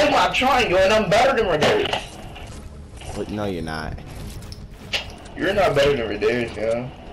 in my triangle and I'm better than Reduce. But no, you're not. You're not better than Reduce, yo.